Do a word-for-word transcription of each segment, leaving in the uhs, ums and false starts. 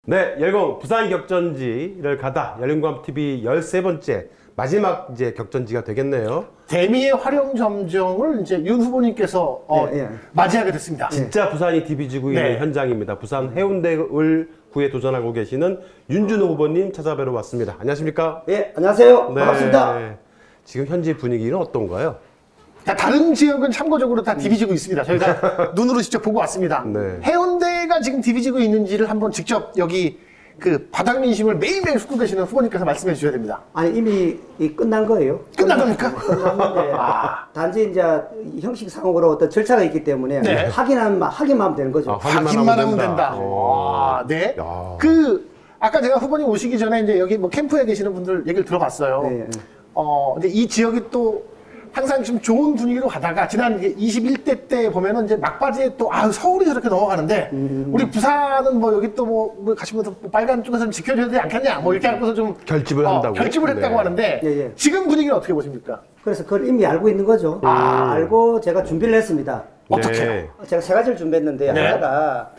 네, 열공 부산 격전지를 가다 열린공감티비 열세 번째 마지막 이제 격전지가 되겠네요. 대미의 활용 점정을 이제 윤 후보님께서 어, 네, 네. 맞이하게 됐습니다. 진짜 부산이 디비지고 있는 네. 현장입니다. 부산 해운대을 구에 도전하고 계시는 윤준호 후보님 찾아뵈러 왔습니다. 안녕하십니까? 예, 안녕하세요. 네. 반갑습니다. 지금 현지 분위기는 어떤가요? 자, 다른 지역은 참고적으로 다 디비지고 있습니다. 저희가 눈으로 직접 보고 왔습니다. 네. 해운대가 지금 디비지고 있는지를 한번 직접 여기 그 바닥 민심을 매일매일 숙고 계시는 후보님께서 말씀해 주셔야 됩니다. 아니 이미 이 끝난 거예요. 끝난 겁니까? 끝났는데 아. 단지 이제 형식상으로 어떤 절차가 있기 때문에 네. 확인하면 확인만 하면 되는 거죠. 아, 확인만 확인만 하면 하면 된다. 된다. 오. 아, 네. 야. 그 아까 제가 후보님 오시기 전에 이제 여기 뭐 캠프에 계시는 분들 얘기를 들어봤어요. 네, 네. 어, 근데 이 지역이 또 항상 좀 좋은 분위기로 가다가 지난 이십일 대 때 보면은 이제 막바지에 또 아 서울이 저렇게 넘어가는데 음. 우리 부산은 뭐 여기 또 뭐 뭐 가시면서 뭐 빨간 쪽에서는 지켜줘야 되지 않겠냐 뭐 이렇게 하고서 좀 결집을 어, 한다고. 결집을 했다고 네. 하는데 예, 예. 지금 분위기는 어떻게 보십니까? 그래서 그걸 이미 알고 있는 거죠. 아, 알고 제가 준비를 했습니다. 어떻게요? 네. 제가 세 가지를 준비했는데 네. 하나가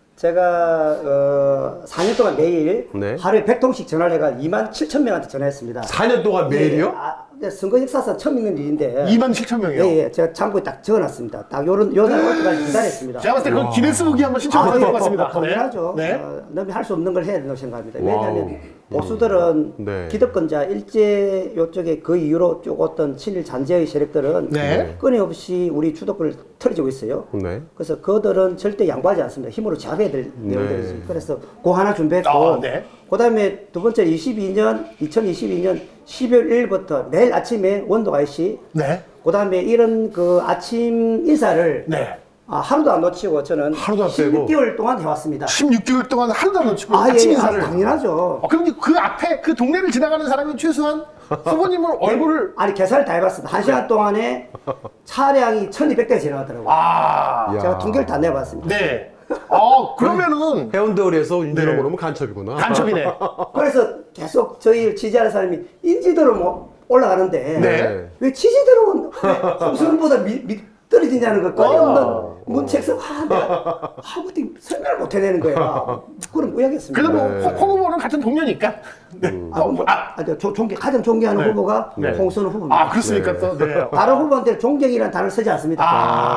제가 어, 사 년 동안 매일 네. 하루에 백 통씩 전화를 해가 이만 칠천 명한테 전화했습니다. 사 년 동안 매일이요? 예, 아, 근데 선거 역사상 처음 있는 일인데. 이만 칠천 명이요. 예, 예. 제가 참고에 딱 적어놨습니다. 딱 요런, 요날 올 때까지 기다렸습니다. 제가 봤을 때 그 기네스북이 한번 신청할 것 같습니다. 당연하죠. 네. 어, 남이 할 수 없는 걸 해야 된다고 생각합니다. 와우. 왜냐하면 보수들은 네. 기득권자 일제 요쪽에 그 이후로 쭉 어떤 친일 잔재의 세력들은 네. 끊임없이 우리 주도권을 털어지고 있어요. 네. 그래서 그들은 절대 양보하지 않습니다. 힘으로 잡아야 될 내용들이 네. 있습니다. 그래서 그 하나 준비했고 아, 네. 그다음에 두 번째 이십이 년 이천이십이 년 십이월 일일부터 매일 아침에 원도 아이씨 네. 그다음에 이런 그 아침 인사를 네. 아, 하루도 안 놓치고 저는 하루도 안 빼고. 십육 개월 동안 해왔습니다. 십육 개월 동안 하루도 안 놓치고 아, 아침 예, 인사를. 아, 당연하죠. 어, 그럼 그 앞에 그 동네를 지나가는 사람이 최소한 후보님을 얼굴을 아니 계산을 다 해봤습니다. 한 시간 동안에 차량이 천이백 대가 지나가더라고요. 아, 야. 제가 통계를 다 내봤습니다. 네. 어, 그러면은 해운대을에서 윤준호 네. 모르면 간첩이구나. 간첩이네. 그래서 계속 저희를 지지하는 사람이 인지도로 뭐 올라가는데 네. 왜 지지도로는 홍수보다 떨어지냐는 것까지 어. 없는 문책서 아, 내가 아무튼 설명을 못 해내는 거야. 그럼 무야겠습니다. 그래도 뭐 네. 홍- 홍 후보는 같은 동료니까. 네. 아, 뭐, 아, 아, 저 존경, 가장 존경하는 네. 후보가 네. 홍순호 후보입니다. 아, 그렇습니까 네. 또. 네. 다른 후보한테는 존경이라는 단어를 쓰지 않습니다.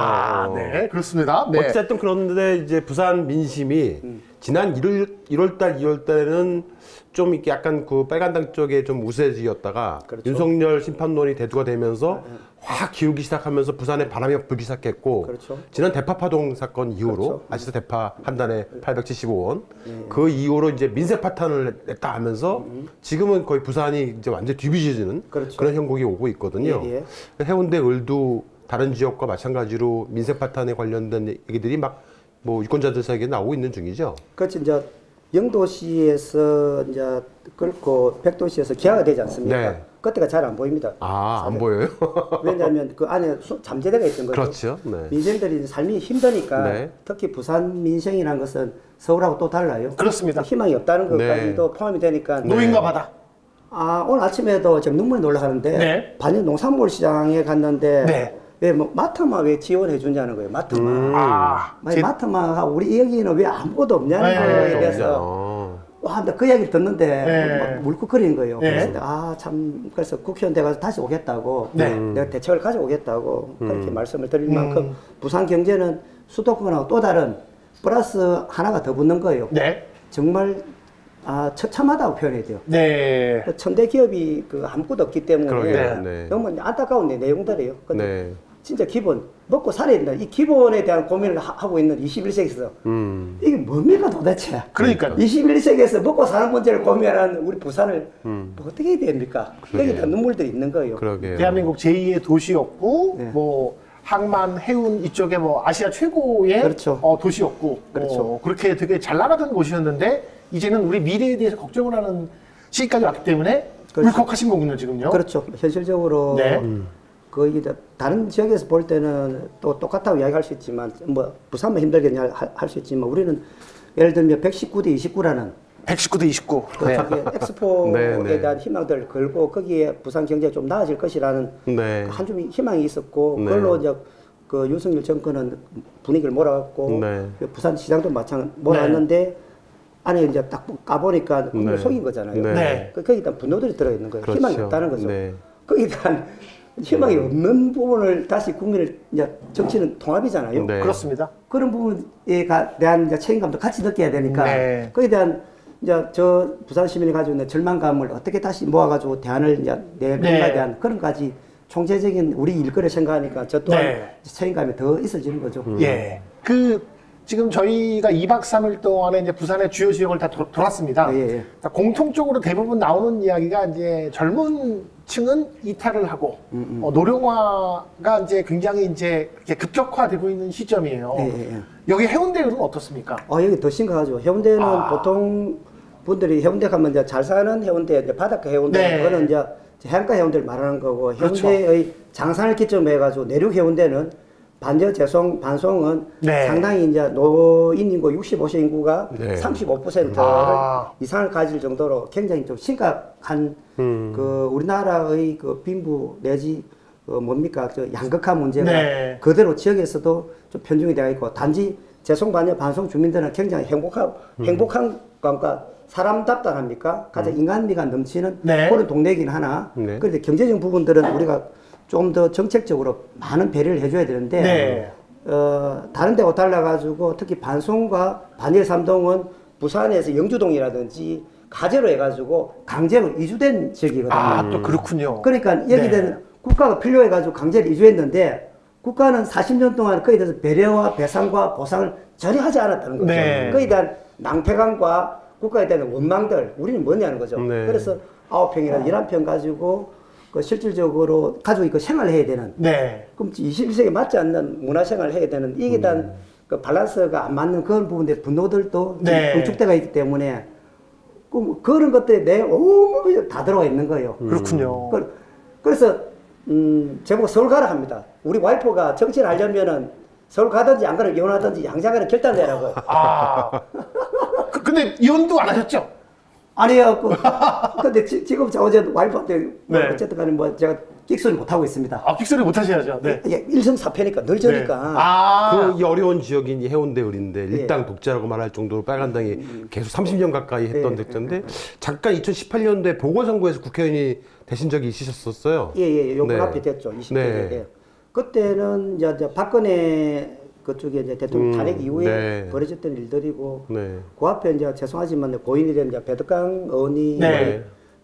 아, 네, 그렇습니다. 네. 어쨌든 그런데 이제 부산 민심이 지난 일월 달, 이월 달에는 좀 이렇게 약간 그 빨간당 쪽에 좀 우세지였다가 그렇죠. 윤석열 심판론이 대두가 되면서 확 기울기 시작하면서 부산에 바람이 불기 시작했고 그렇죠. 지난 대파파동 사건 이후로 그렇죠. 아시죠? 대파 한 단에 팔백칠십오 원 그 이후로 이제 민세 파탄을 냈다 하면서 지금은 거의 부산이 이제 완전 뒤비지는 그렇죠. 그런 형국이 오고 있거든요. 예, 해운대 을도 다른 지역과 마찬가지로 민세 파탄에 관련된 얘기들이 막 뭐 유권자들 사이에 나오고 있는 중이죠. 그렇지 이제 영도시에서 이제 끌고 백도시에서 기하가 되지 않습니까? 네. 그때가 잘 안 보입니다. 아, 안 보여요? 왜냐하면 그 안에 수- 잠재대가 있던 거죠. 그렇죠. 네. 민생들이 이제 삶이 힘드니까 네. 특히 부산 민생이라는 것은 서울하고 또 달라요. 그렇습니다. 희망이 없다는 네. 것까지도 포함이 되니까 노인과 바다. 아 오늘 아침에도 지금 눈물이 올라가는데 네. 반년 농산물 시장에 갔는데 네. 왜 뭐 마트만 왜 지원해 주냐는 거예요. 마트만. 음. 아, 아니, 제- 마트만 우리 여기는 왜 아무것도 없냐는 네. 거에 대해서 그렇죠. 와, 근데 그 얘기를 듣는데 네. 막 물컥거리는 거예요. 네. 그래서 내가 아, 참 그래서 국회의원 돼가서 다시 오겠다고 네. 내가 대책을 가져오겠다고 그렇게 말씀을 드릴 음. 만큼 부산 경제는 수도권하고 또 다른 플러스 하나가 더 붙는 거예요. 네. 정말 아, 처참하다고 표현해야 돼요. 네. 그 천대 기업이 그 아무것도 없기 때문에 그러게요. 네. 너무 안타까운 내- 내용들이에요. 근데 네. 진짜 기본 먹고 살아야 된다. 이 기본에 대한 고민을 하, 하고 있는 이십일 세기에서 음. 이게 뭡니까 도대체? 그러니까요. 이십일 세기에서 먹고 사는 문제를 고민하는 우리 부산을 음. 뭐 어떻게 해야 됩니까? 그러게요. 여기 다 눈물들이 있는 거예요. 그러게요. 대한민국 제이의 도시였고, 네. 뭐, 항만, 해운 이쪽에 뭐, 아시아 최고의 그렇죠. 어, 도시였고, 그렇죠. 어, 그렇게 되게 잘 나가던 곳이었는데, 이제는 우리 미래에 대해서 걱정을 하는 시기까지 왔기 때문에, 그렇죠. 울컥하신 거군요, 지금요. 그렇죠. 현실적으로 네. 그 이제 다른 지역에서 볼 때는 또 똑같다고 이야기할 수 있지만 뭐 부산만 힘들게 할 수 있지만 우리는 예를 들면 백십구 대 이십구라는 백십구 대 이십구. 네. 엑스포에 네, 네. 대한 희망들을 걸고 거기에 부산 경제가 좀 나아질 것이라는 네. 한 줌 희망이 있었고 네. 그걸로 이제 그 윤석열 정권은 분위기를 몰아갔고 네. 부산 시장도 마찬가지 몰아갔는데 안에 이제 딱 까보니까 국민을 네. 속인 거잖아요. 네. 네. 그 거기에 대한 분노들이 들어있는 거예요. 그렇죠. 희망이 없다는 거죠. 네. 거기에 대한 희망이 없는 부분을 다시 국민을 이제 정치는 통합이잖아요. 네. 그렇습니다. 그런 부분에 가- 대한 이제 책임감도 같이 느껴야 되니까 네. 거기에 대한 이제 저 부산 시민이 가지고 있는 절망감을 어떻게 다시 모아가지고 대안을 이제 내건가에 네. 대한 그런 가지 총체적인 우리 일거리를 생각하니까 저 또한 네. 책임감이 더 있어지는 거죠. 예. 그 지금 저희가 이 박 삼 일 동안에 이제 부산의 주요 지역을 다 도, 돌았습니다. 예, 예. 자, 공통적으로 대부분 나오는 이야기가 이제 젊은 층은 이탈을 하고 음, 어, 노령화가 이제 굉장히 이제 이렇게 급격화되고 있는 시점이에요. 예, 예, 예. 여기 해운대는 어떻습니까? 어, 여기 더 심각하죠. 해운대는 아. 보통 분들이 해운대 가면 이제 잘 사는 해운대, 이제 바닷가 해운대, 네. 그거는 이제 해안가 해운대를 말하는 거고, 그렇죠. 해운대의 장산을 기점으로 해가지고 내륙 해운대는 반저 재송, 반송은 네. 상당히 이제 노인 인구 육십오 세 인구가 네. 삼십오 퍼센트를 아. 이상을 가질 정도로 굉장히 좀 심각한 음. 그 우리나라의 그 빈부 내지 그 뭡니까 저 양극화 문제가 네. 그대로 지역에서도 좀 편중이 되어 있고 단지 재송 반여 반송 주민들은 굉장히 행복한 행복한 것과 사람답다 합니까 가장 인간미가 넘치는 네. 그런 동네이긴 하나 네. 그런데 경제적 부분들은 우리가 좀 더 정책적으로 많은 배려를 해줘야 되는데 네. 어, 다른 데하고 달라가지고 특히 반송과 반일 삼동은 부산에서 영주동이라든지 가제로 해가지고 강제로 이주된 지역이거든요. 아, 또 그렇군요. 그러니까 여기는 네. 국가가 필요해가지고 강제로 이주했는데 국가는 사십 년 동안 거기에 대해서 배려와 배상과 보상을 전혀 하지 않았다는 거죠. 네. 거기에 대한 낭패감과 국가에 대한 원망들 우리는 뭐냐는 거죠. 네. 그래서 아홉 평이나 열한 평 가지고 그 실질적으로 가지고 있고 생활을 해야 되는 네. 그럼 이십일 세기에 맞지 않는 문화생활을 해야 되는 이게 대한 음. 그 밸런스가 안 맞는 그런 부분에 분노들도 네. 응축대가 있기 때문에 그, 그런 것들이 내 온몸이 다 들어가 있는 거예요. 그렇군요. 그, 그래서 음, 제보고 서울 가라 합니다. 우리 와이프가 정치를 하려면은 서울 가든지 안 가면 이혼하든지 양자간에 결단내라고. 아. 그, 근데 이혼도 안 하셨죠? 아니요. 그, 근데 지, 지금 저 어제 와이프한테 뭐 네. 어쨌든 간에 뭐 제가 끽소리 못 하고 있습니다. 아, 픽소리 못 하셔야죠. 네. 이게 일성사패니까 늘 저니까. 아. 그 이 어려운 지역인 이 해운대을인데 예. 일당 독재라고 말할 정도로 빨간당이 계속 삼십 년 가까이 했던 예. 백제인데 잠깐 이천십팔 년도에 보궐선거에서 국회의원이 되신 적이 있으셨었어요. 예, 예, 요번 네. 앞에 됐죠. 이십 대. 네. 예. 그때는 이제, 이제 박근혜 그쪽에 이제 대통령 음, 탄핵 이후에 네. 벌어졌던 일들이고 네. 그 앞에 이제 죄송하지만 고인이 된 이제 배덕강 의원이 네.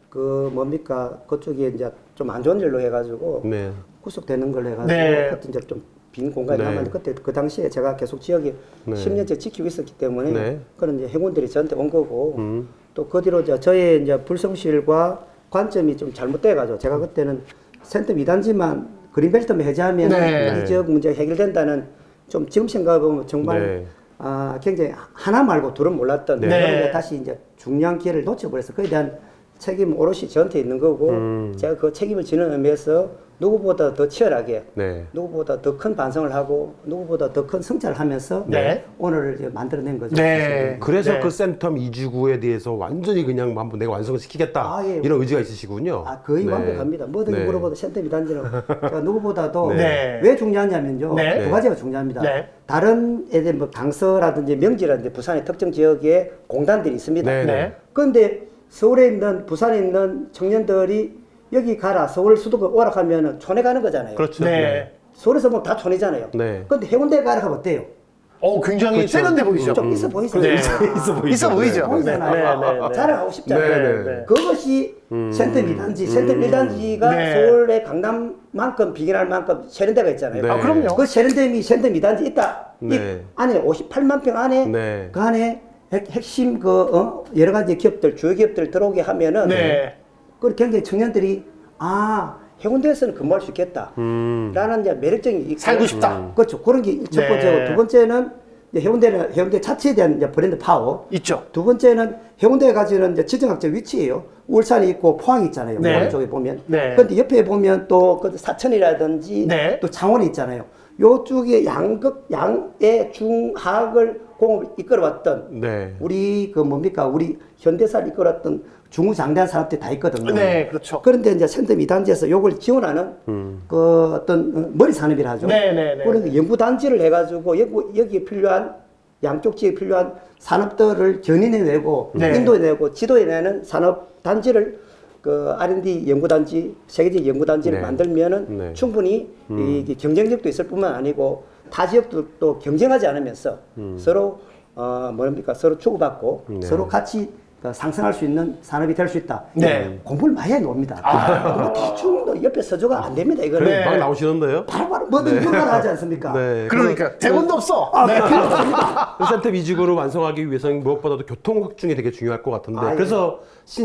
그 뭡니까 그쪽에 이제 좀 안 좋은 일로 해가지고 네. 구속되는 걸로 해가지고 네. 그때 이제 좀 빈 공간이 네. 남았는데 그때 그 당시에 제가 계속 지역에 네. 십 년째 지키고 있었기 때문에 네. 그런 이제 행운들이 저한테 온 거고 음. 또 그 뒤로 이제 저의 이제 불성실과 관점이 좀 잘못돼가지고 제가 그때는 센터 이단지만 그린벨트만 해제하면 네. 이 지역 문제가 해결된다는 좀 지금 생각하면 정말 네. 아, 굉장히 하나 말고 둘은 몰랐던 네. 그런 게 다시 이제 중요한 기회를 놓쳐버려서 그에 대한 책임은 오롯이 저한테 있는 거고 음. 제가 그 책임을 지는 의미에서 누구보다 더 치열하게 네. 누구보다 더 큰 반성을 하고 누구보다 더 큰 성찰을 하면서 네. 오늘을 이제 만들어낸 거죠. 네. 그래서 네. 그 센텀 이주구에 대해서 완전히 그냥 한번 내가 완성을 시키겠다 아, 예. 이런 의지가 있으시군요. 아, 거의 네. 완벽합니다. 뭐든지 네. 물어봐도 센터비 단지는 제가 누구보다도 네. 왜 중요하냐면요. 네. 두 가지가 중요합니다. 네. 다른 애들 뭐 강서라든지 명지라든지 부산의 특정 지역에 공단들이 있습니다. 네. 네. 그런데 서울에 있는 부산에 있는 청년들이 여기 가라 서울 수도권 오락하면 촌에 가는 거잖아요. 그렇죠. 네. 서울에서 보면 다 촌이잖아요. 네. 그런데 해운대 가라 하면 어때요? 어, 굉장히 그렇죠. 세련돼 보이죠? 좀 있어 보이죠? 네. 있어 보이죠. 있어 보이죠? 보이잖아요. 네, 네, 네. 자랑하고 싶잖아요. 네, 네. 그것이 센터 이 단지, 센터 일 단지가 네. 서울의 강남만큼 비견할 만큼 세련대가 있잖아요. 네. 아, 그럼요. 그 세련됨이 센터 이 단지 있다. 네. 이 안에 오십팔만 평 안에 네. 그 안에 핵, 핵심 그 어? 여러 가지 기업들, 주요 기업들 들어오게 하면은 네. 그 굉장히 청년들이 아 해운대에서는 근무할 수 있겠다. 음. 라는 이제 매력적인 있고. 살고 싶다. 그렇죠. 그런 게 첫 네. 번째고 두 번째는 이제 해운대는 해운대 자체에 대한 이제 브랜드 파워. 있죠. 두 번째는 해운대에 가지는 이제 지정학적 위치예요. 울산이 있고 포항이 있잖아요. 네. 오른쪽에 보면. 네. 그런데 옆에 보면 또 그 사천이라든지 네. 또 창원이 있잖아요. 요쪽에 양극 양의 중하학을 공업을 이끌어왔던 네. 우리 그 뭡니까 우리 현대사를 이끌어왔던 중후장대한 산업들이 다 있거든요. 네, 그렇죠. 그런데 이제 센터 이 단지에서 요걸 지원하는 그 어떤 머리 산업이라 하죠. 네, 네, 네. 그런 연구 단지를 해가지고 여기, 여기에 필요한 양쪽 지역에 필요한 산업들을 견인해내고 네. 인도해내고 지도해내는 산업단지를 그 알 앤 디 연구단지, 세계적 연구단지를 네. 만들면은 네. 충분히 이, 이 경쟁력도 있을 뿐만 아니고 타 지역들도 경쟁하지 않으면서 서로 어 뭡니까 서로 주고받고 네. 서로 같이 그 상승할 수 있는 산업이 될 수 있다. 네. 공부를 많이 해놓습니다. 아. 대충 뭐 옆에 서조가 안 됩니다. 이거는 그래. 막 나오시는데요? 바로바로 뭐든 이것만 하지 않습니까? 네. 그러니까 대본도 없어. 아, 네. 필요 없습니다. 센터 위직으로 완성하기 위해서는 무엇보다도 교통 확충이 되게 중요할 것 같은데 아, 예. 그래서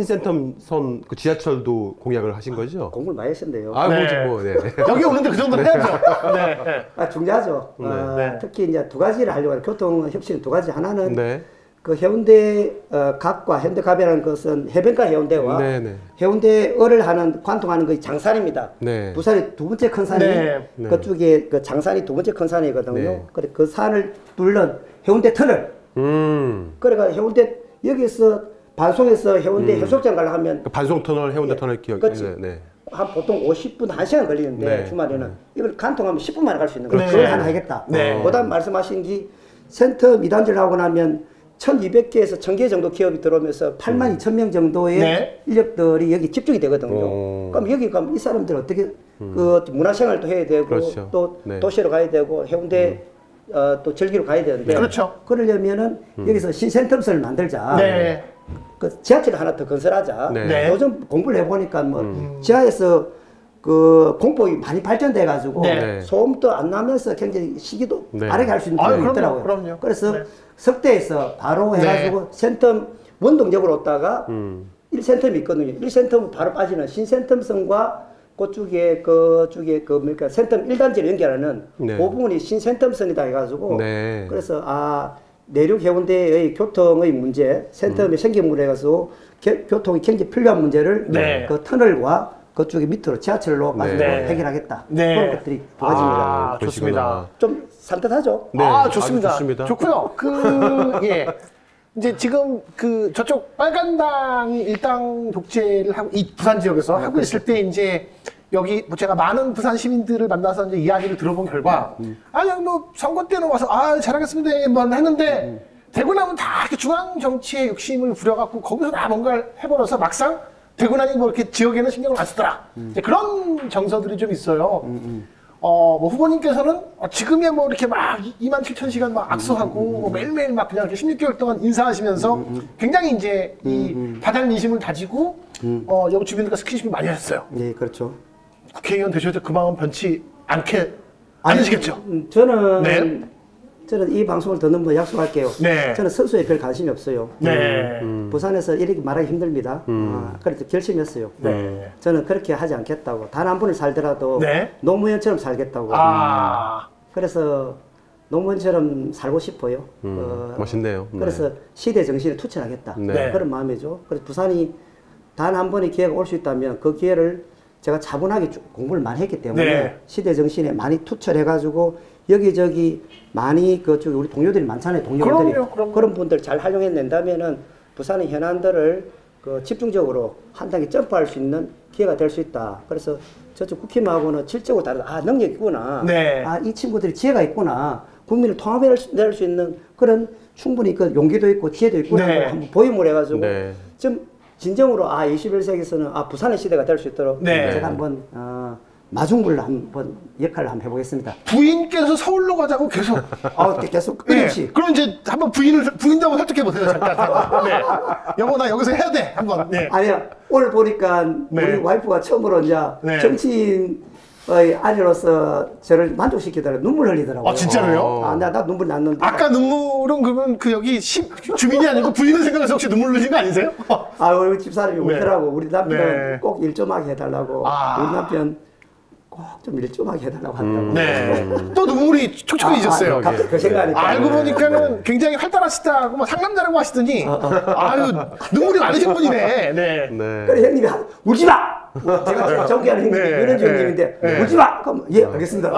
신센텀선 그 지하철도 공약을 하신 거죠? 공부를 많이 했었는데요. 아, 네. 뭐, 네. 여기 오는데 그 정도는 해야죠. 네. 아, 중요하죠. 어, 네. 특히 이제 두 가지를 하려고 해요. 교통 혁신 두 가지. 하나는 네. 그 해운대 어, 갑과 현대갑이라는 것은 해변가 해운대와 네, 네. 해운대어를 하는 관통하는 그 장산입니다. 네. 부산의 두 번째 큰 산이 네. 네. 그쪽에 그 장산이 두 번째 큰 산이거든요. 네. 그래 그 산을 뚫는 해운대 터널. 음. 그래가 해운대 여기서 반송해서 해운대 해수욕장 가려 하면 그 반송 터널, 해운대 터널 기억. 그치. 네, 네. 한 보통 오십 분, 한 시간 걸리는데 네. 주말에는 이걸 간통하면 십 분 만에 갈 수 있는 거예요. 네. 그걸 하나 하겠다. 네. 그다음 말씀하신 게 센터 미단지를 하고 나면 천이백 개에서 천 개 정도 기업이 들어오면서 팔만 이천 명 정도의 네. 인력들이 여기 집중이 되거든요. 오. 그럼 여기 가면 이 사람들 어떻게 그 문화생활도 해야 되고 그렇죠. 또 네. 도시로 가야 되고 해운대 어, 또 즐기러 가야 되는데 그렇죠. 그러려면은 여기서 신센텀스를 만들자. 네. 그 지하철을 하나 더 건설하자. 네. 네. 요즘 공부를 해보니까 뭐 지하에서 그 공법이 많이 발전돼 가지고 네. 소음도 안 나면서 굉장히 시기도 네. 빠르게 할 수 있는 아유, 기능이 그럼요, 있더라고요. 그럼요. 그래서 네. 석대에서 바로 네. 해가지고 센텀 원동력으로 오다가 음. 일 센텀이 있거든요. 일 센텀 바로 빠지는 신센텀선과 그쪽에 그쪽에 그 뭐니까 센텀 일 단지를 연결하는 네. 그 부분이 신센텀선이다 해가지고 네. 그래서 아 내륙 해운대의 교통의 문제, 센텀이 음. 생김으로 해가지고 겨- 교통이 굉장히 필요한 문제를 네. 그 터널과 그쪽에 밑으로 지하철로 가지고 네. 해결하겠다. 네. 그런 것들이 두 가지입니다. 아, 그러시구나. 좋습니다. 좀 산뜻하죠? 네, 아, 아주 좋습니다. 좋습니다. 좋고요. 그, 예. 이제 지금 그 저쪽 빨간당이 일당 독재를 하고, 이 부산 지역에서 네, 하고 있을 때 이제 여기 뭐 제가 많은 부산 시민들을 만나서 이제 이야기를 들어본 결과, 아, 그냥 뭐 선거 때는 와서, 아, 잘하겠습니다. 뭐 했는데, 되고 나면 다 이렇게 중앙 정치에 욕심을 부려갖고 거기서 다 뭔가를 해버려서 막상 되고 나니 뭐 이렇게 지역에는 신경을 안 쓰더라. 이제 그런 정서들이 좀 있어요. 어, 뭐 후보님께서는 어, 지금이야 뭐 이렇게 막 이만 칠천 시간 막 악수하고 뭐 매일매일 막 그냥 이렇게 십육 개월 동안 인사하시면서 굉장히 이제 이 바닥 민심을 다지고 어, 여기 주민들과 스킨십을 많이 하셨어요. 네, 그렇죠. 국회의원 되셔도 그 마음 변치 않게 않으시겠죠? 음, 저는 네. 저는 이 방송을 듣는 분 약속할게요. 네. 저는 선수에 별 관심이 없어요. 네. 부산에서 이렇게 말하기 힘듭니다. 아, 그래서 결심했어요. 네. 저는 그렇게 하지 않겠다고. 단 한 분을 살더라도 네. 노무현처럼 살겠다고. 아. 그래서 노무현처럼 살고 싶어요. 음, 어, 멋있네요. 네. 그래서 시대 정신에 투철하겠다. 네. 그런 마음이죠. 그래서 부산이 단 한 번의 기회가 올 수 있다면 그 기회를 제가 차분하게 쭉 공부를 많이 했기 때문에 네. 시대 정신에 많이 투철해가지고 여기저기 많이 그쪽 우리 동료들이 많잖아요. 동료들이 그럼요, 그럼요. 그런 분들 잘 활용해낸다면은 부산의 현안들을 그 집중적으로 한 단계 점프할 수 있는 기회가 될 수 있다. 그래서 저쪽 국힘하고는 질적으로 다르다. 아 능력이 있구나. 네. 아 이 친구들이 지혜가 있구나. 국민을 통합해낼 수 있는 그런 충분히 그 용기도 있고 지혜도 있구나. 네. 한번 보임을 해가지고 네. 좀 진정으로 아 이십일 세기에서는 아 부산의 시대가 될 수 있도록 네. 제가 한번 어, 마중물 한번 역할을 한번 해보겠습니다. 부인께서 서울로 가자고 계속. 아 계속 네. 끊임없이. 그럼 이제 한번 부인을 부인도 한번 설득해 보세요 잠깐. 네. 여보 나 여기서 해야 돼 한번. 네. 아니야 오늘 보니까 네. 우리 와이프가 처음으로 이제 네. 정치인의 아내로서 저를 만족시키더라고 눈물 흘리더라고요. 아 진짜로요? 아, 나, 나 눈물 났는데. 아까 눈물은 그러면 그 여기 시, 주민이 아니고 부인을 생각해서 혹시 눈물 흘리신 거 아니세요? 아, 우리 집사람이 네. 울더라고. 우리 남편은 네. 꼭 일 좀 하게 해달라고. 아. 우리 남편 꼭 좀 일 좀 하게 해달라고 한다고. 네. 또 눈물이 촉촉해지셨어요. 아, 아, 갑자기 그 생각이 알고 보니까는 굉장히 활달하시다고 막 상남자라고 하시더니 아유 눈물이 많으신 분이네. 네. 네. 그래 형님이 한- 울지 마. 제가 존경하는 형님이 네. 윤현주 형님인데 네. 울지 마. 그럼 예 알겠습니다.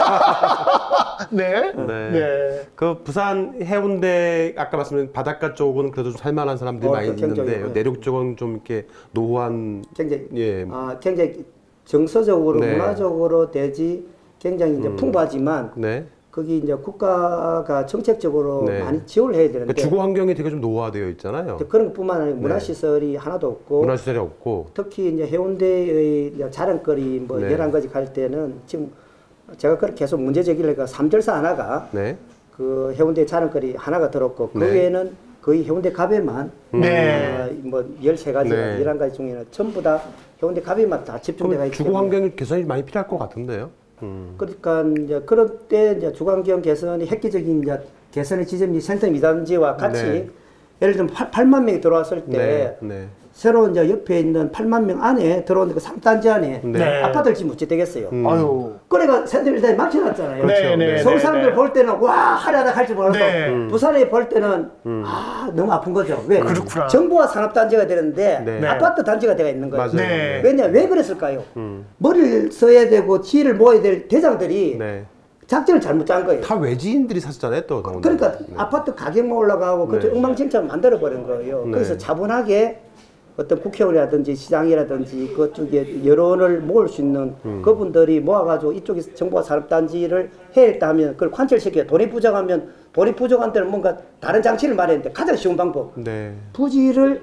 네. 네. 네. 그 부산 해운대 아까 말씀드린 바닷가 쪽은 그래도 좀 살만한 사람들이 어, 많이 그 굉장히, 있는데 네. 내륙 쪽은 좀 이렇게 노후한 굉장히 예. 아 굉장히 정서적으로 네. 문화적으로 대지 굉장히 이제 풍부하지만 네. 거기 이제 국가가 정책적으로 네. 많이 지원을 해야 되는데 그러니까 주거 환경이 되게 좀 노후화되어 있잖아요. 그런 것뿐만 아니라 네. 문화시설이 하나도 없고 문화시설이 없고. 특히 이제 해운대의 이제 자랑거리 뭐 네. 열한 가지 갈 때는 지금 제가 그렇게 계속 문제 제기를 하니까 삼절사 하나가 네. 그 해운대 자랑거리 하나가 들었고 그 네. 외에는 거의 해운대 가베만 네. 어, 뭐 열세 가지가 네. 열한 가지 중에는 전부 다 해운대 가베만 다 집중돼가 그럼 있기 주거 때문에 환경이 개선이 많이 필요할 것 같은데요. 음. 그러니까 이제 그럴 때 이제 주거환경 개선이 획기적인 이제 개선의 지점이 센터 미단지와 같이 네. 예를 들면 팔만 명이 들어왔을 때 네. 네. 새로 이제 옆에 있는 팔만 명 안에 들어오는 그 삼 단지 안에 네. 아파트를 지금 어찌 되겠어요. 음. 아유. 그래가 센터 미단지 막혀놨잖아요. 그렇죠. 네, 네, 서울 네, 사람들 네. 볼 때는 와 하려다 할지 몰라도 네. 음. 부산에 볼 때는 아 너무 아픈 거죠. 왜? 그렇구나. 정부와 산업단지가 되는데 네. 아파트 단지가 되어 있는 거예요. 맞아요. 네. 왜냐 왜 그랬을까요? 음. 머리를 써야 되고 지혜를 모아야 될 대장들이 네. 작전을 잘못 짠 거예요. 다 외지인들이 샀잖아요, 또. 그러니까 네. 아파트 가격만 올라가고 그쪽 네. 엉망진창 만들어 버린 거예요. 네. 그래서 차분하게 어떤 국회의원이라든지 시장이라든지 그쪽에 여론을 모을 수 있는 음. 그분들이 모아가지고 이쪽에 정부가 산업단지를 해야겠다 하면 그걸 관철시켜야 돈이 부족하면 돈이 부족한 데는 뭔가 다른 장치를 마련했는데 가장 쉬운 방법 네. 부지를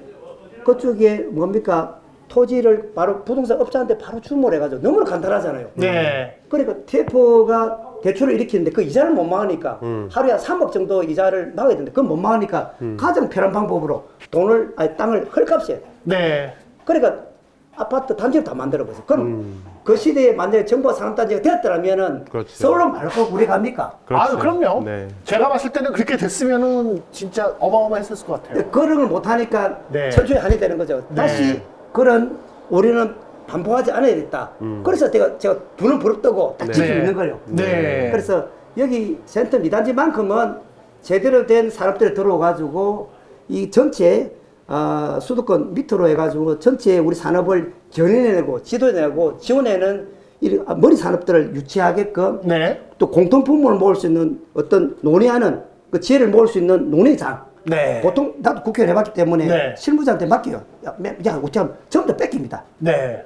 그쪽에 뭡니까 토지를 바로 부동산 업자한테 바로 주문을 해가지고 너무 간단하잖아요. 네. 그러니까 티에프가 대출을 일으키는데 그 이자를 못 막으니까 음. 하루에 삼억 정도 이자를 막아야 되는데 그건 못 막으니까 가장 편한 방법으로 돈을 아니 땅을 헐값에 네. 그러니까 아파트 단지를 다 만들어 보세요. 그럼 음. 그 시대에 만약에 정부가 산업단지가 되었더라면은 그렇죠. 서울로 말고 우리 갑니까? 아, 그럼요. 네. 제가 봤을 때는 그렇게 됐으면은 진짜 어마어마했을 것 같아요. 근데 그런 걸 못하니까 네. 천추의 한이 되는 거죠. 네. 다시 그런 우리는 반복하지 않아야겠다. 그래서 제가 제가 두는 부릅뜨고 딱 네. 지키고 있는 거예요. 네. 그래서 여기 센터 미단지만큼은 제대로 된 산업들이 들어와가지고 이 전체 어, 수도권 밑으로 해가지고 전체 우리 산업을 견인해내고 지도해내고 지원해내는 이 머리 산업들을 유치하게끔 네. 또 공통품을 모을 수 있는 어떤 논의하는 그 지혜를 모을 수 있는 논의장. 네. 보통 나도 국회의원 해봤기 때문에 네. 실무자한테 맡겨요. 야, 매- 야 어쩌면 전부 다 뺏깁니다. 네.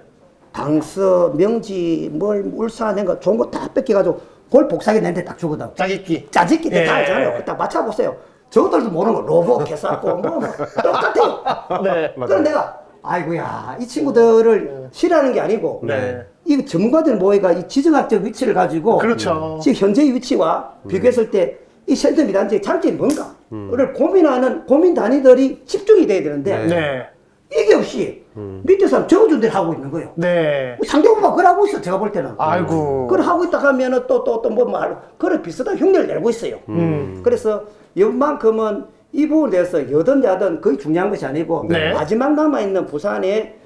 당서, 명지, 뭘 울산 한거 좋은 거 다 뺏겨가지고 그걸 복사기 내는데 딱 주거든. 짜깁기. 짜집기 예. 다 알잖아요. 딱 맞춰보세요. 저들도 모르는 거 로봇, 개사고 뭐, 뭐 똑같아요. 네. 그럼 내가 아이고야 이 친구들을 싫어하는 게 아니고 네. 이 전문가들 모여가 이 지정학적 위치를 가지고 그렇죠. 지금 현재의 위치와 비교했을 때 이 센터 미단지의 장점이 뭔가를 고민하는 고민 단위들이 집중이 돼야 되는데 네. 이게 없이 밑에 사람 적어준 대로 하고 있는 거예요. 네. 상대국가 그걸 하고 있어 제가 볼 때는. 아이고. 그걸 하고 있다 하면은 또 또 또 뭐 말 그런 비슷한 흉내를 내고 있어요. 음. 그래서 이만큼은 이 부분에 대해서 여든 야든 거의 중요한 것이 아니고 네. 마지막 남아 있는 부산의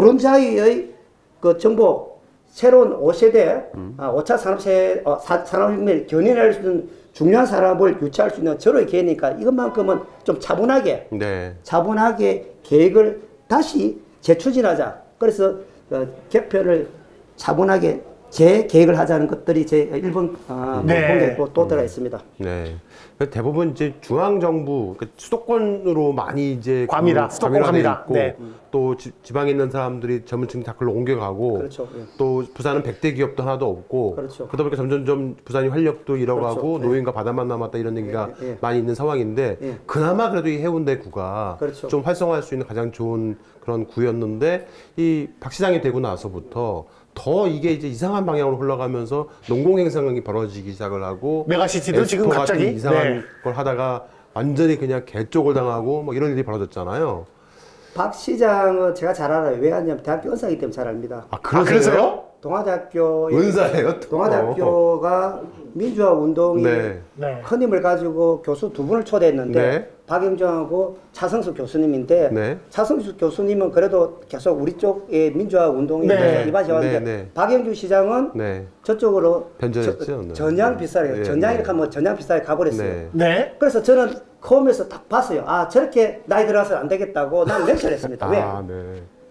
노른자의 그 정보 새로운 오 세대 아, 오 차 산업세 어, 사- 산업혁명을 견인할 수 있는 중요한 산업을 유치할 수 있는 절호의 기회니까 이것만큼은 좀 차분하게 네. 차분하게 계획을 다시 재추진하자. 그래서 어, 개편을 차분하게 재계획을 하자는 것들이 제 일 번 어, 네. 공약에 또, 또 들어 있습니다. 네. 대부분 이제 중앙 정부 그러니까 수도권으로 많이 이제 과밀화, 그 수도권 과밀화돼 과밀화. 있고 네. 또 지, 지방에 있는 사람들이 전문층 다 그걸로 옮겨가고 그렇죠. 예. 또 부산은 백대 기업도 하나도 없고 그렇죠. 그러다 보니까 점점점 부산이 활력도 잃어가고 그렇죠. 네. 노인과 바다만 남았다 이런 얘기가 예, 예. 많이 있는 상황인데 예. 그나마 그래도 이 해운대구가 그렇죠. 좀 활성화할 수 있는 가장 좋은 그런 구였는데 이 박 시장이 되고 나서부터 더 이게 이제 이상한 방향으로 흘러가면서 농공행상이 벌어지기 시작을 하고 메가시티도 지금 에스포 갑자기 같은 이상한 네. 걸 하다가 완전히 그냥 개쪽을 당하고 뭐 이런 일이 벌어졌잖아요. 박 시장은 제가 잘 알아요. 왜 하냐면 대학교 은사이기 때문에 잘 압니다. 아, 아, 그래서요? 동아대학교 은사예요? 또? 동아대학교가 민주화 운동이 네. 네. 큰 힘을 가지고 교수 두 분을 초대했는데 네. 박영정하고 차성수 교수님인데 네. 차성수 교수님은 그래도 계속 우리 쪽의 민주화 운동에 네. 대해서 이바지 왔는데 네, 네. 박영주 시장은 네. 저쪽으로 변절했죠. 저- 네. 전향 비싸게 네, 전향 네. 이렇게 하면 전향 비싸게 가버렸어요. 네. 네. 그래서 저는 처음에서 딱 봤어요. 아 저렇게 나이 들어서 안 되겠다고 나는 렉처를 했습니다. 왜? 아, 네.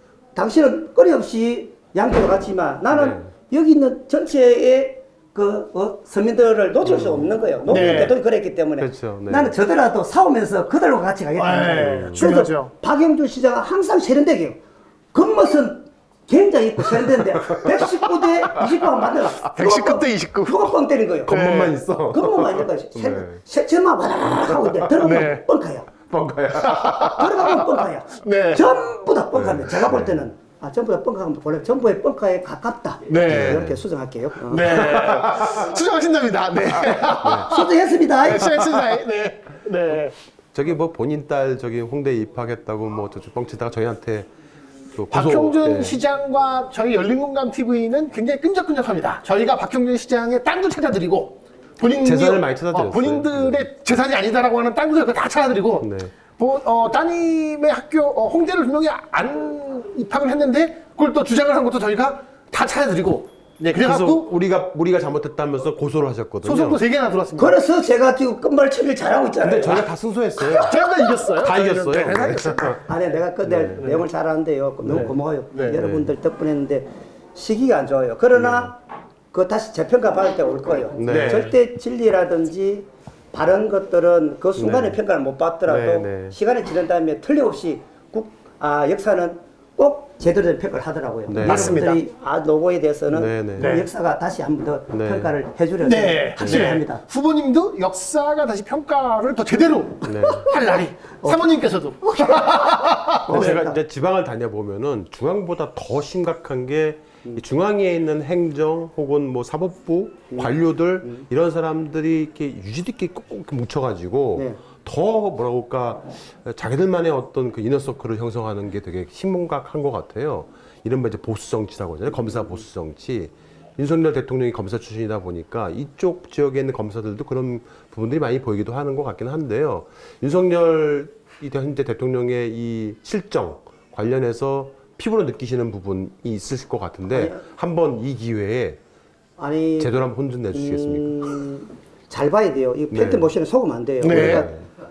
당신은 끊임없이 양쪽을 같지만 나는 네. 여기 있는 전체의 그 어, 서민들을 놓칠 수 없는 거예요. 농민 네. 대통령이 그랬기 때문에 그렇죠. 네. 나는 저더라도 싸우면서 그들과 같이 가겠다. 네, 그래서 중요하죠. 박영준 시장은 항상 세련되게요. 겉멋은 굉장히 있고 세련된데 백십구 대 이십구가 만들어. 백십구 대 이십구. 누가 뻥 때린 거예요. 겉멋만 있어. 겉멋만 있는 거예요. 네. 색채만 와라락 하고 있는데 들어가면 네. 뻥카야. 뻥카야. 들어가면 뻥카야. 네. 전부 다 뻥카인데 제가 볼 때는 아 전부 다 뻥카면 원래 전부의 뻥카에 가깝다. 네. 이렇게 수정할게요. 어. 네. 수정하신답니다. 네. 수정했습니다. 네. 수정했습니다. 네. 네. 저기 뭐 본인 딸 저기 홍대 입학했다고 뭐 저쪽 뻥치다가 저희한테 그 고소, 박형준 예. 시장과 저희 열린공감티비는 굉장히 끈적끈적합니다. 저희가 박형준 시장의 땅도 찾아드리고 본인 재산을 많이 찾아드렸어요. 어, 본인들의 재산이 아니다라고 하는 땅도 저희가 다 찾아드리고 네. 뭐, 어, 따님의 학교 어, 홍대를 분명히 안 입학을 했는데 그걸 또 주장을 한 것도 저희가 다 찾아드리고 네, 그래서 그래갖고 우리가 우리가 잘못했다면서 고소를 하셨거든요. 소송도 세 개나 들어왔습니다. 그래서 제가 지금 끝말 처리를 잘하고 있잖아요. 근데 저희가 다 승소했어요. 저희가 이겼어요. 다 저희는. 이겼어요. 네, 다 네. 이겼어요. 아니 내가 끝낼 내용을 잘 아는데요. 너무 네. 고마워요. 네. 여러분들 덕분에 했는데 시기가 안 좋아요. 그러나 그 다시 재평가 받을 때가 올 거예요. 네. 절대 진리라든지 바른 것들은 그 순간에 네. 평가를 못 받더라도 네, 네. 시간이 지난 다음에 틀림없이 국, 아, 역사는 꼭 제대로 된 평가를 하더라고요. 네. 맞습니다. 여러분들이 아, 노고에 대해서는 네, 네. 그 네. 역사가 다시 한 번 더 네. 평가를 해주려고 네, 확신을 네. 합니다. 후보님도 역사가 다시 평가를 더 제대로 네. 할 날이. 사모님께서도. 근데 제가 이제 지방을 다녀보면은 중앙보다 더 심각한 게 이 중앙에 있는 행정 혹은 뭐 사법부 관료들 이런 사람들이 이렇게 유지있게 꾹꾹 뭉쳐가지고 네. 더 뭐라고 할까 자기들만의 어떤 그 이너서클을 형성하는 게 되게 심각한 것 같아요. 이른바 이제 보수 정치라고 하잖아요. 검사 보수 정치. 윤석열 대통령이 검사 출신이다 보니까 이쪽 지역에 있는 검사들도 그런 부분들이 많이 보이기도 하는 것 같긴 한데요. 윤석열 이 현재 대통령의 이 실정 관련해서 피부로 느끼시는 부분이 있으실 것 같은데 한번 이 기회에 아니 제대로 한번 혼좀 내주시겠습니까? 음, 잘 봐야 돼요. 이 팬트 네. 모션은 속으면 안 돼요. 네. 그러니까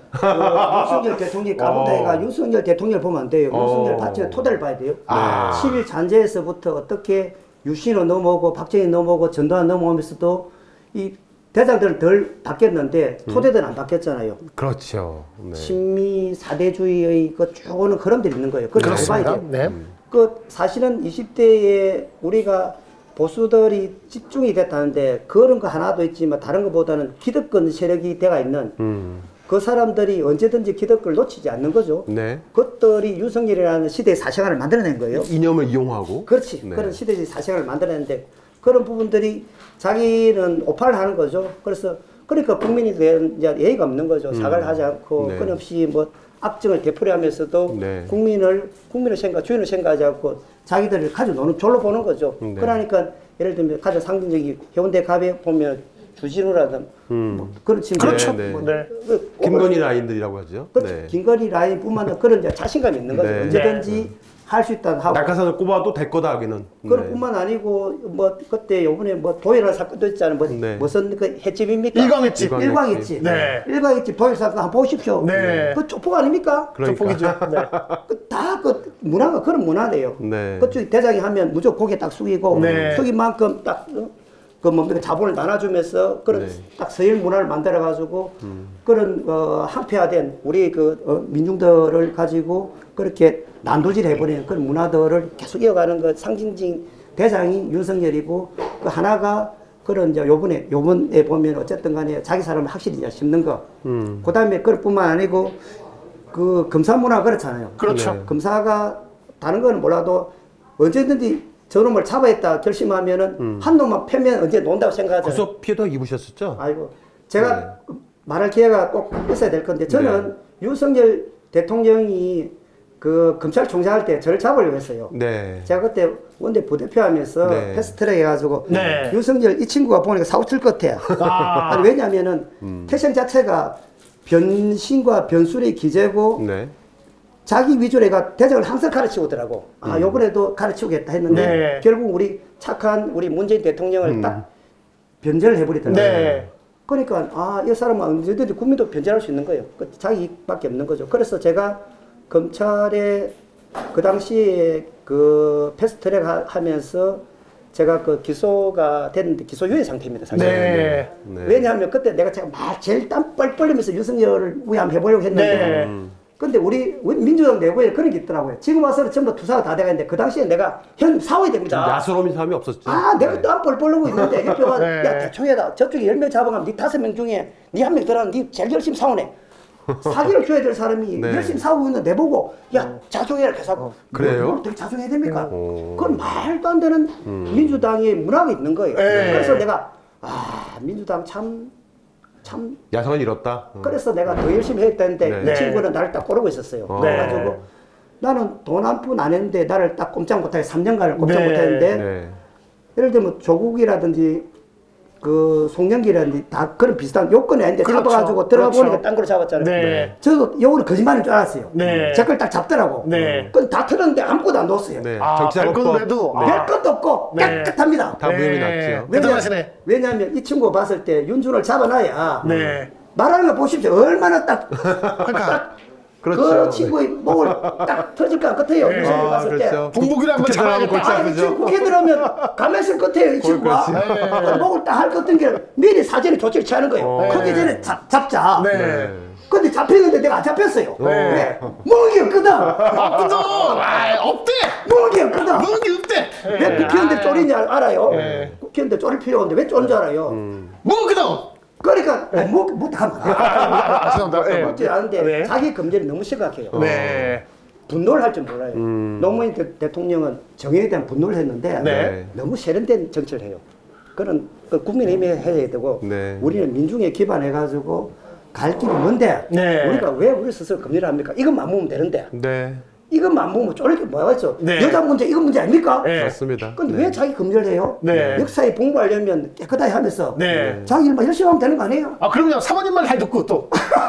그 윤석열 대통령이 까분다해가 윤석열 대통령을 보면 안 돼요. 어. 윤석열 파트의 토대를 봐야 돼요. 아. 십 일 잔재에서부터 어떻게 유신호 넘어오고 박정희 넘어오고 전두환 넘어오면서도 이 대장들은 덜 바뀌었는데 토대들은 안 바뀌었잖아요. 그렇죠. 네. 친미 사대주의의 그 쭉 오는 흐름들이 있는 거예요. 그걸 잘 봐야 그렇습니다. 돼요. 네. 그 사실은 이십 대에 우리가 보수들이 집중이 됐다는데 그런 거 하나도 있지만 다른 것보다는 기득권 세력이 돼가 있는 음. 그 사람들이 언제든지 기득권을 놓치지 않는 거죠. 네. 그것들이 윤석열이라는 시대의 사생활을 만들어낸 거예요. 이념을 이용하고. 그렇지. 네. 그런 시대의 사생활을 만들어냈는데 그런 부분들이 자기는 오판을 하는 거죠. 그래서 그러니까 국민이 대한 이제 예의가 없는 거죠. 사과를 하지 않고 네. 끊임없이 뭐 악정을 되풀이하면서도 네. 국민을 국민을 생각 주인을 생각하지 않고 자기들을 가지고 노는 졸로 보는 거죠. 네. 그러니까 예를 들면 가장 상징적인 해운대 갑에 보면 주진우라든 뭐 그런 친구 그렇죠. 네, 네. 뭐 네. 그 김건희 라인들이라고 하죠. 그렇죠. 네. 김건희 라인뿐만 아니라 그런 이제 자신감이 있는 거죠. 네. 언제든지 할 수 있다 하고. 낙하산을 꼽아도 될 거다 하기는. 그럴 뿐만 아니고 뭐 그때 요번에 뭐 도일할 사건도 있잖아요. 뭐 네. 무슨 그 횟집입니까? 일광횟집. 일광- 일광횟집. 네. 일광횟집 도일 사건 한번 보십시오. 네. 그 조폭 아닙니까? 그러니까. 조폭이죠. 네. 다그 문화가 그런 문화네요. 네. 그쪽 대장이 하면 무조건 고개 딱 숙이고 네. 숙인 만큼 딱 그 뭡니까 자본을 나눠주면서 그런 네. 딱 서열 문화를 만들어 가지고 그런 어, 한패화된 우리 그 어, 민중들을 가지고 그렇게 난도질 해버리는 그런 문화들을 계속 이어가는 그 상징적인 대장이 윤석열이고 그 하나가 그런 이제 요번에 요번에 보면 어쨌든 간에 자기 사람을 확실히 이제 심는 거. 음. 그다음에 그럴 뿐만 아니고 그 검사 문화 그렇잖아요. 그렇죠. 네. 검사가 다른 건 몰라도 언제든지 저놈을 잡아야겠다 결심하면은 음. 한 놈만 패면 언제 논다고 생각하잖아요. 구속 피해도 입으셨었죠? 아이고 제가 네. 말할 기회가 꼭 있어야 될 건데 저는 윤석열 대통령이 그 검찰총장할 때 저를 잡으려고 했어요. 네. 제가 그때 원내 부대표 하면서 네. 패스트트랙 해가지고 네. 윤석열 이 친구가 보니까 사고 칠 것 같아. 아. 아니, 왜냐면은 음. 태생 자체가 변신과 변술의 기재고 네. 자기 위주로 해가 대장을 항상 가르치고 오더라고. 아, 음. 요번에도 가르치겠다 했는데 네. 결국 우리 착한 우리 문재인 대통령을 음. 딱 변절을 해버리더라고요. 네. 그러니까 아, 이 사람은 언제든지 국민도 변절할 수 있는 거예요. 그 자기 이익밖에 없는 거죠. 그래서 제가 검찰에 그 당시에 그 패스트트랙 하- 하면서 제가 그 기소가 됐는데 기소 유예 상태입니다. 사실. 네. 네. 왜냐하면 그때 내가 제가 막 제일 땀 뻘뻘 흘리면서 윤석열을 우회 한번 해보려고 했는데 네. 음. 근데 우리 민주당 내부에 그런 게 있더라고요. 지금 와서는 전부 투사가 다 돼가는데 그 당시에 내가 형 사와야 됩니다. 야스러운 사람이 없었죠. 아, 내가 네. 땀 뻘뻘 흘리고 있는데 협조가 네. 야 대충 해다. 저쪽에 열 명 잡아가면 네 다섯 명 중에 네 한 명 들어가면 네 제일 열심히 사오네. 사기를 줘야 될 사람이 네. 열심히 사오고 있는 내 보고 야 자중해라 계속. 그래요? 뭘 어떻게 자중해야 됩니까? 음. 그건 말도 안 되는 민주당의 문화가 있는 거예요. 네. 그래서 내가 아 민주당 참 참 야성을 잃었다. 어. 그래서 내가 더 열심히 했다는데 네. 이 친구는 나를 딱 고르고 있었어요. 어. 그래가지고 나는 돈 한 푼 안 했는데 나를 딱 꼼짝 못하게 삼 년간을 꼼짝 네. 못했는데 네. 예를 들면 조국이라든지 그 송영기라든지 다 그런 비슷한 요건이 아닌데 그렇죠. 잡아가지고 들어가 그렇죠. 보니까 딴 거로 잡았잖아요. 네. 저도 요거는 거짓말인 줄 알았어요. 네. 제 걸 딱 잡더라고. 네. 그건 다 틀었는데 아무것도 안 넣었어요. 네. 아, 정치자금법. 별것도 네. 별 것도 없고 네. 깨끗합니다. 다 무혐의 네. 났지요. 왜냐- 대단하시네. 왜냐하면 이 친구 봤을 때 윤준을 잡아놔야 네. 말하는 거 보십시오. 얼마나 딱, 그러니까 딱 그렇죠. 그 친구의 목을 딱 터질 것 같아요. 네. 윤준을 아, 봤을 때. 그렇죠. 분무기를 한번 국회 들어가면 잡아야겠다. 골치 아, 이 아프죠. 친구 국회 들어오면 가만 있을 것 같아요, 이 친구가. 그렇지. 그 목을 딱 할 것 같은 게 미리 사전에 조치를 취하는 거예요. 어. 크기 전에 잡, 잡자. 네. 네. 근데 잡혔는데 내가 안 잡혔어요. 네. 왜? 목이 없거든. 없거든. 아, 없대. 목이 없거든. 먹이 없대. 왜 국회의원들 쪼리냐 알아요? 네. 국회의원들 쪼릴 필요 없는데 왜 쪼는 줄 알아요? 먹거든. 그러니까 아니, 목, 못 하면 안 돼. 아, 죄송합니다. 네. 묻지 않은데 네. 자기 검열이 너무 심각해요. 네. 분노를 할 줄 몰라요. 음. 노무현 대, 대통령은 정의에 대한 분노를 했는데 네. 너무 세련된 정치를 해요. 그런 그 국민의힘이 해야 되고 네. 우리는 민중에 기반해가지고 갈 길이 먼데 네. 우리가 왜 우리 스스로 검열을 합니까? 이것만 모으면 되는데 네. 이것만 모으면 쫄릴 게 뭐가 있어? 네. 여자 문제 이건 문제 아닙니까? 네. 맞습니다. 근데 네. 왜 자기 검열해요? 네. 역사에 공부하려면 깨끗하게 하면서 네. 자기 일만 열심히 하면 되는 거 아니에요? 아, 그럼요. 사모님만 잘 듣고 또.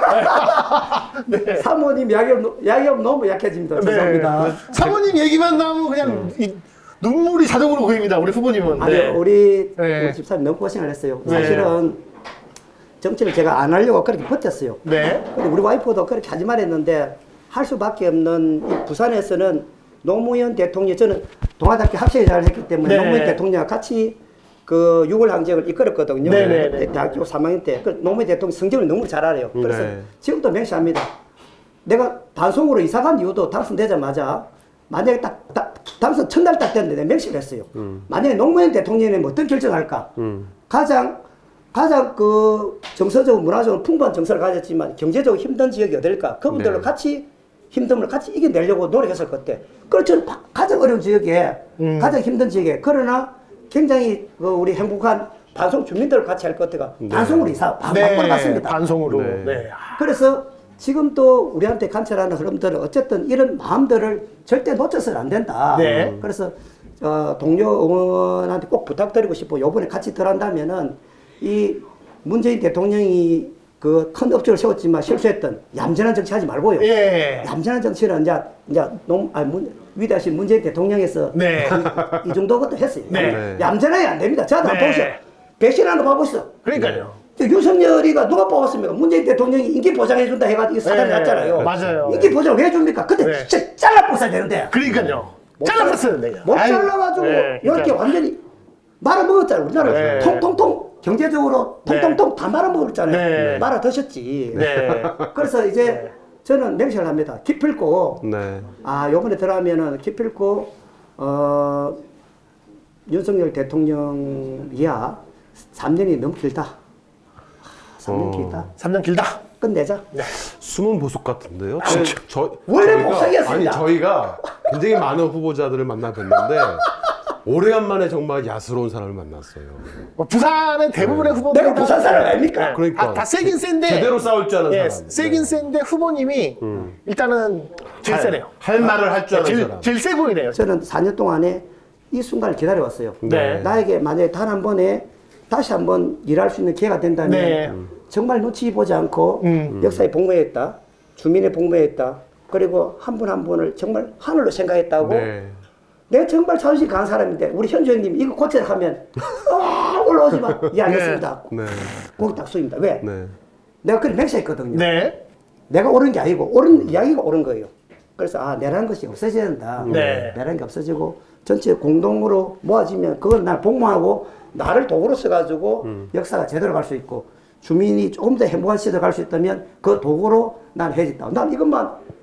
네. 사모님 야기업, 야기업 너무 약해집니다. 죄송합니다. 네. 사모님 얘기만 나오면 그냥 이 눈물이 자동으로 고입니다. 우리 후보님은. 아니 네. 우리, 네. 우리 집사님 너무 고생을 했어요. 네. 사실은 정치를 제가 안 하려고 그렇게 버텼어요. 네. 근데 우리 와이프도 그렇게 하지 말했는데 할 수밖에 없는 이 부산에서는 노무현 대통령, 저는 동아대학교 학생회장을 했기 때문에 네. 노무현 대통령과 같이 그 유월 항쟁을 이끌었거든요. 네, 네, 네. 대학교 삼 학년 때. 그 노무현 대통령 성적을 너무 잘 알아요. 그래서 네. 지금도 맹세합니다. 내가 단송으로 이사 간 이유도 당선되자마자 만약에 딱, 딱 당선 첫날 딱 됐는데 내가 맹세를 했어요. 음. 만약에 노무현 대통령이 어떤 결정할까? 음. 가장 가장 그 정서적으로 문화적으로 풍부한 정서를 가졌지만 경제적으로 힘든 지역이 어딜까? 그분들로 네. 같이 힘듦을 같이 이겨내려고 노력했을 것 같아. 그렇죠. 가장 어려운 지역에 음. 가장 힘든 지역에 그러나 굉장히 그 우리 행복한 반송 주민들을 같이 할 것 같아가 네. 반송으로 이사 반 네. 바꿔 갔습니다. 반송으로. 네. 네. 그래서 지금 또 우리한테 관찰하는 흐름들은 어쨌든 이런 마음들을 절대 놓쳐서는 안 된다. 네. 그래서 어, 동료 의원한테 꼭 부탁드리고 싶고 요번에 같이 들어간다면은 이 문재인 대통령이 그 큰 업적을 세웠지만 실수했던 얌전한 정치 하지 말고요. 예. 얌전한 정치는 이제 이제 농, 아니, 문, 위대하신 문재인 대통령에서 네. 이, 이 정도 것도 했어요. 네. 얌전하게 안 됩니다. 저도 한번 네. 보세요. 백신하는 거 봐보시죠. 그러니까요. 저 윤석열이가 누가 뽑았습니까? 문재인 대통령이 인기 보장해준다 해가지고 사단이 네. 났잖아요. 맞아요. 인기 보장 왜 줍니까? 그때 네. 진짜 잘라버려야 되는데. 그러니까요. 잘라봤어야 돼요. 못 아유, 잘라가지고 네, 이렇게 그러니까. 완전히 말아먹었잖아요. 우리나라 네. 통통통 경제적으로 네. 통통통 다 말아먹었잖아요. 네. 말아 드셨지. 네. 그래서 이제 네. 저는 맹세를 합니다. 기필코 네. 아 요번에 들어가면은 기필코 어 윤석열 대통령 이야 삼 년이 너무 길다. 삼 년 어. 길다. 삼 년 길다. 끝내자. 숨은 보석 같은데요? 아, 저, 저, 원래 저희가- 보석이었습니다. 아니 저희가 굉장히 많은 후보자들을 만나뵀는데 오래간만에 정말 야스러운 사람을 만났어요. 뭐 부산은 대부분의 후보들이 내가 부산 사람 아닙니까? 네. 그러니까. 다, 다 세긴 센데 제대로 싸울 줄 아는 예, 사람. 세긴 네. 센데 후보님이 일단은 제일 세네요. 할 말을 할 줄 아는 제일, 사람. 제일 세 보이네요. 저는 사 년 동안에 이 순간을 기다려왔어요. 네. 나에게 만약에 단 한 번에 다시 한번 일할 수 있는 기회가 된다면 네. 정말 눈치 보지 않고 음. 역사에 복무했다. 주민에 복무했다. 그리고 한 분 한 분을 정말 하늘로 생각했다고 네. 내가 정말 자존심 강한 사람인데 우리 현주 형님 이거 고쳐라 하면 아, 올라오지 마. 예, 알겠습니다. 네. 거기 딱 쏘입니다. 왜? 네. 내가 그걸 맹세했거든요. 네. 내가 옳은 게 아니고 옳은 이야기가 옳은 거예요. 그래서 아 내라는 것이 없어져야 된다. 네. 내라는 게 없어지고 전체 공동으로 모아지면 그걸 날 복무하고 나를 도구로 써가지고 역사가 제대로 갈 수 있고 주민이 조금 더 행복한 시대로 갈 수 있다면 그 도구로 난 해졌다. 난 이것만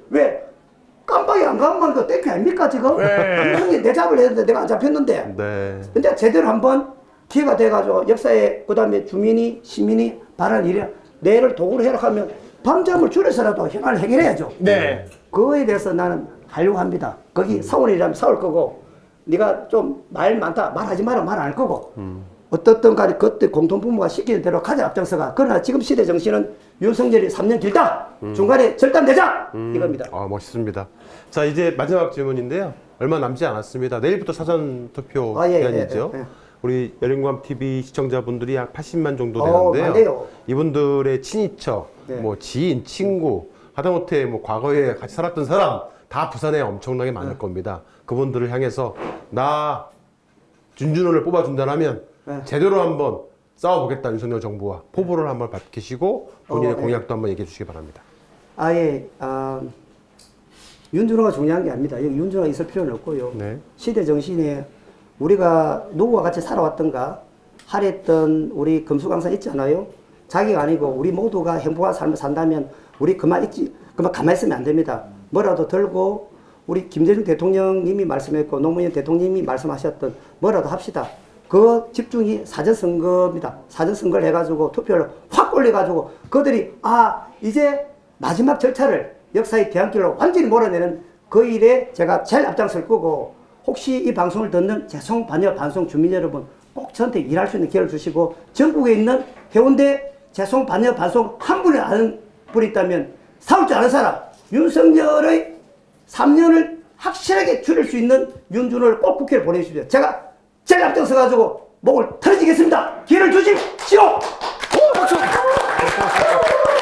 왜 깜빡이 안 가면 그 땡큐 아닙니까 지금? 네. 형이 내 잡을 했는데 내가 안 잡혔는데. 네. 근데 제대로 한번 기회가 돼가지고 역사에 그다음에 주민이 시민이 바라는 일이야. 내를 도구로 해라 하면 밤잠을 줄여서라도 현안을 해결해야죠. 네. 그거에 대해서 나는 하려고 합니다. 거기 사원이라면 사올 거고, 네가 좀 말 많다 말하지 마라 말 안 할 거고, 음. 어떻든 간에 그때 공통부모가 시키는 대로 가자 앞장서가. 그러나 지금 시대 정신은 윤석열이 삼 년 길다. 음. 중간에 절단되자 음. 이겁니다. 아 멋있습니다. 자 이제 마지막 질문인데요. 얼마 남지 않았습니다. 내일부터 사전 투표 아, 예, 기간이죠. 예, 예, 예. 우리 열린공감 티비 시청자분들이 약 팔십만 정도 어, 되는데요. 많네요. 이분들의 친인척, 네. 뭐 지인, 친구, 하다못해 뭐 과거에 같이 살았던 사람 다 부산에 엄청나게 많을 네. 겁니다. 그분들을 향해서 나 윤준호를 뽑아준다면 네. 제대로 한번 싸워보겠다 윤석열 정부와 포부를 한번 밝히시고 본인의 어, 네. 공약도 한번 얘기해 주시기 바랍니다. 아예 아, 윤준호가 중요한 게 아닙니다. 여기 윤준호가 있을 필요는 없고요. 네. 시대 정신에 우리가 누구와 같이 살아왔던가 하랬던 우리 금수강사 있잖아요. 자기가 아니고 우리 모두가 행복한 삶을 산다면 우리 그만 있지 그만 가만히 있으면 안 됩니다. 뭐라도 들고 우리 김대중 대통령님이 말씀했고 노무현 대통령님이 말씀하셨던 뭐라도 합시다. 그 집중이 사전선거입니다. 사전선거를 해가지고 투표를 확 올려가지고 그들이 아 이제 마지막 절차를 역사의 대안길로 완전히 몰아내는 그 일에 제가 제일 앞장설 거고, 혹시 이 방송을 듣는 재송 반여 반송 주민 여러분 꼭 저한테 일할 수 있는 기회를 주시고, 전국에 있는 해운대 재송 반여 반송 한 분이 아는 분이 있다면 싸울 줄 아는 사람, 윤석열의 삼 년을 확실하게 줄일 수 있는 윤준호를 꼭 국회를 보내주십시오. 제가 제일 앞장서 가지고 목을 털어지겠습니다. 기회를 주십시오. 오, 박수.